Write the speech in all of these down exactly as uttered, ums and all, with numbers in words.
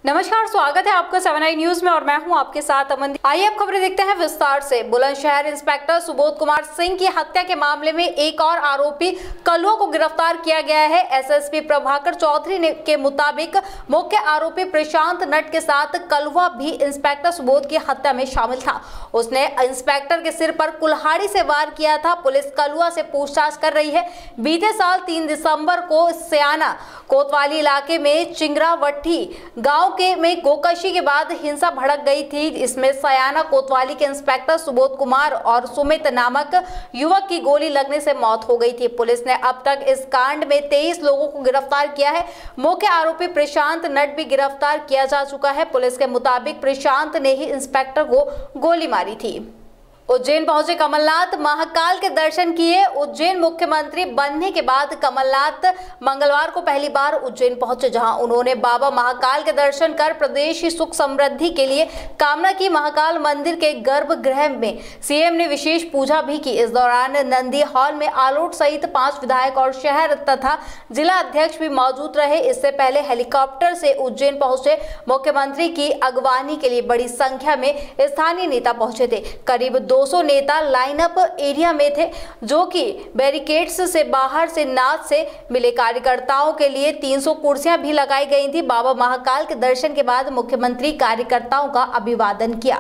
नमस्कार, स्वागत है आपका सेवन आई न्यूज में और मैं हूं आपके साथ अमन। आइए अब खबरें देखते हैं विस्तार से। बुलंदशहर इंस्पेक्टर सुबोध कुमार सिंह की हत्या के मामले में एक और आरोपी कलुआ को गिरफ्तार किया गया है। एसएसपी प्रभाकर चौधरी ने के मुताबिक मुख्य आरोपी प्रशांत नट के साथ कलुआ भी इंस्पेक्टर सुबोध की हत्या में शामिल था। उसने इंस्पेक्टर के सिर पर कुल्हाड़ी से वार किया था। पुलिस कलुआ से पूछताछ कर रही है। बीते साल तीन दिसंबर को सयाना कोतवाली इलाके में चिंगरावट्टी गांव के में गोकशी के बाद हिंसा भड़क गई थी। इसमें सयाना कोतवाली के इंस्पेक्टर सुबोध कुमार और सुमित नामक युवक की गोली लगने से मौत हो गई थी। पुलिस ने अब तक इस कांड में तेईस लोगों को गिरफ्तार किया है। मुख्य आरोपी प्रशांत नट भी गिरफ्तार किया जा चुका है। पुलिस के मुताबिक प्रशांत ने ही इंस्पेक्टर को गोली मारी थी। उज्जैन पहुंचे कमलनाथ, महाकाल के दर्शन किए। उज्जैन मुख्यमंत्री बनने के बाद कमलनाथ मंगलवार को पहली बार उज्जैन पहुंचे, जहां उन्होंने बाबा महाकाल के दर्शन कर प्रदेश की सुख समृद्धि के लिए कामना की। महाकाल मंदिर के गर्भगृह में सीएम ने विशेष पूजा भी की। इस दौरान नंदी हॉल में आलोट सहित पांच विधायक और शहर तथा जिला अध्यक्ष भी मौजूद रहे। इससे पहले हेलीकॉप्टर से उज्जैन पहुंचे मुख्यमंत्री की अगवानी के लिए बड़ी संख्या में स्थानीय नेता पहुंचे थे। करीब दो सौ नेता लाइनअप एरिया में थे, जो कि बैरिकेड्स से बाहर से नाच से मिले। कार्यकर्ताओं के लिए तीन सौ कुर्सियां भी लगाई गई थी। बाबा महाकाल के दर्शन के बाद मुख्यमंत्री कार्यकर्ताओं का अभिवादन किया।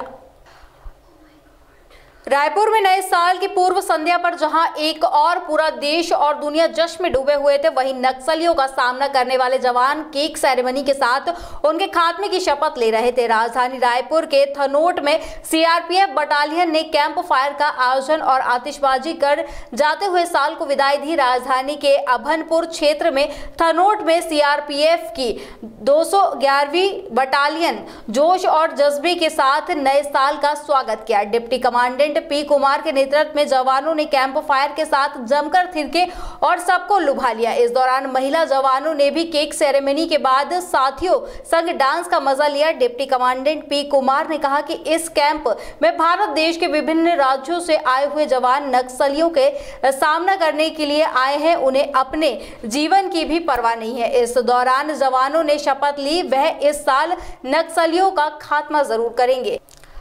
रायपुर में नए साल की पूर्व संध्या पर जहां एक और पूरा देश और दुनिया जश्न में डूबे हुए थे, वहीं नक्सलियों का सामना करने वाले जवान केक सेरेमनी के साथ उनके खात्मे की शपथ ले रहे थे। राजधानी रायपुर के थनोट में सीआरपीएफ बटालियन ने कैंप फायर का आयोजन और आतिशबाजी कर जाते हुए साल को विदाई दी। राजधानी के अभनपुर क्षेत्र में थनोट में सीआरपीएफ की दो सौ ग्यारहवीं बटालियन जोश और जज्बे के साथ नए साल का स्वागत किया। डिप्टी कमांडेंट पी कुमार के नेतृत्व में जवानों ने कैंप फायर के साथ जमकर थिरके और सबको लुभा लिया। इस दौरान महिला जवानों ने भी केक सेरेमनी के बाद साथियों संग डांस का मजा लिया। डिप्टी कमांडेंट पी कुमार ने कहा कि इस कैंप में भारत देश के विभिन्न राज्यों से आए हुए जवान नक्सलियों के सामना करने के लिए आए हैं। उन्हें अपने जीवन की भी परवाह नहीं है। इस दौरान जवानों ने शपथ ली वह इस साल नक्सलियों का खात्मा जरूर करेंगे।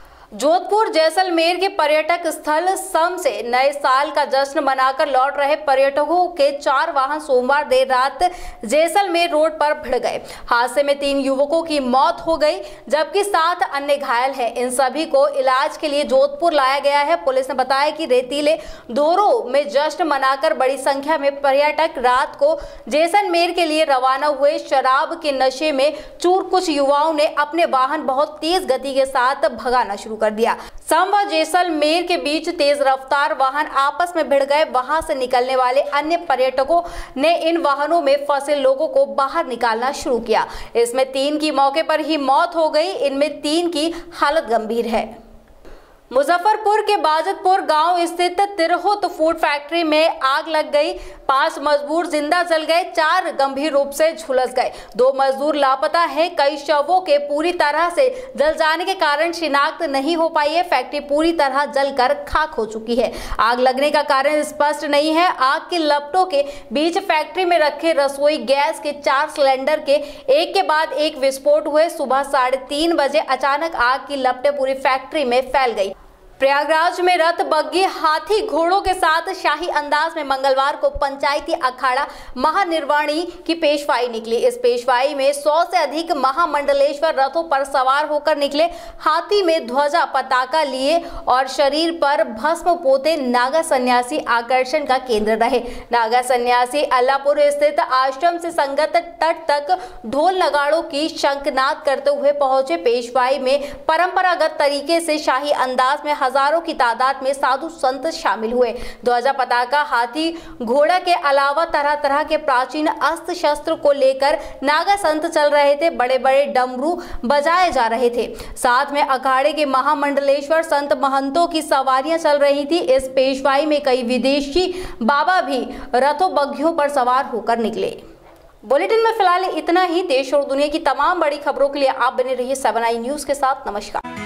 जोधपुर जैसलमेर के पर्यटक स्थल सम से नए साल का जश्न मनाकर लौट रहे पर्यटकों के चार वाहन सोमवार देर रात जैसलमेर रोड पर भिड़ गए। हादसे में तीन युवकों की मौत हो गई, जबकि सात अन्य घायल हैं। इन सभी को इलाज के लिए जोधपुर लाया गया है। पुलिस ने बताया कि रेतीले दौरों में जश्न मनाकर बड़ी संख्या में पर्यटक रात को जैसलमेर के लिए रवाना हुए। शराब के नशे में चूर कुछ युवाओं ने अपने वाहन बहुत तेज गति के साथ भगाना शुरू कर दिया। सम व जैसलमेर के बीच तेज रफ्तार वाहन आपस में भिड़ गए। वहां से निकलने वाले अन्य पर्यटकों ने इन वाहनों में फंसे लोगों को बाहर निकालना शुरू किया। इसमें तीन की मौके पर ही मौत हो गई। इनमें तीन की हालत गंभीर है। मुजफ्फरपुर के बाजतपुर गांव स्थित तिरहुत फूड फैक्ट्री में आग लग गई। पांच मजदूर जिंदा जल गए, चार गंभीर रूप से झुलस गए। दो मजदूर लापता हैं। कई शवों के पूरी तरह से जल जाने के कारण शिनाख्त नहीं हो पाई है। फैक्ट्री पूरी तरह जलकर खाक हो चुकी है। आग लगने का कारण स्पष्ट नहीं है। आग की लपटों के बीच फैक्ट्री में रखे रसोई गैस के चार सिलेंडर के एक के बाद एक विस्फोट हुए। सुबह साढ़े तीन बजे अचानक आग की लपटें पूरी फैक्ट्री में फैल गई। प्रयागराज में रथ बग्घी हाथी घोड़ों के साथ शाही अंदाज में मंगलवार को पंचायती अखाड़ा महानिर्वाणी की पेशवाई निकली। इस पेशवाई में सौ से अधिक महामंडलेश्वर रथों पर सवार होकर निकले। हाथी में ध्वजा पताका लिए और शरीर पर भस्म पोते नागा सन्यासी आकर्षण का केंद्र रहे। नागा सन्यासी अल्लाहपुर स्थित आश्रम से संगत तट तक ढोल नगाड़ों की शंखनाद करते हुए पहुंचे। पेशवाई में परंपरागत तरीके से शाही अंदाज में हजारों की तादाद में साधु संत शामिल हुए। ध्वजा पताका हाथी घोड़ा के अलावा तरह तरह के प्राचीन अस्त्र शस्त्र को लेकर नागा संत चल रहे थे। बड़े बड़े डमरू बजाए जा रहे थे। साथ में अखाड़े के महामंडलेश्वर संत महंतों की सवारियां चल रही थी। इस पेशवाई में कई विदेशी बाबा भी रथों बग्घियों पर सवार होकर निकले। बुलेटिन में फिलहाल इतना ही। देश और दुनिया की तमाम बड़ी खबरों के लिए आप बने रहिए सेवन आई न्यूज के साथ। नमस्कार।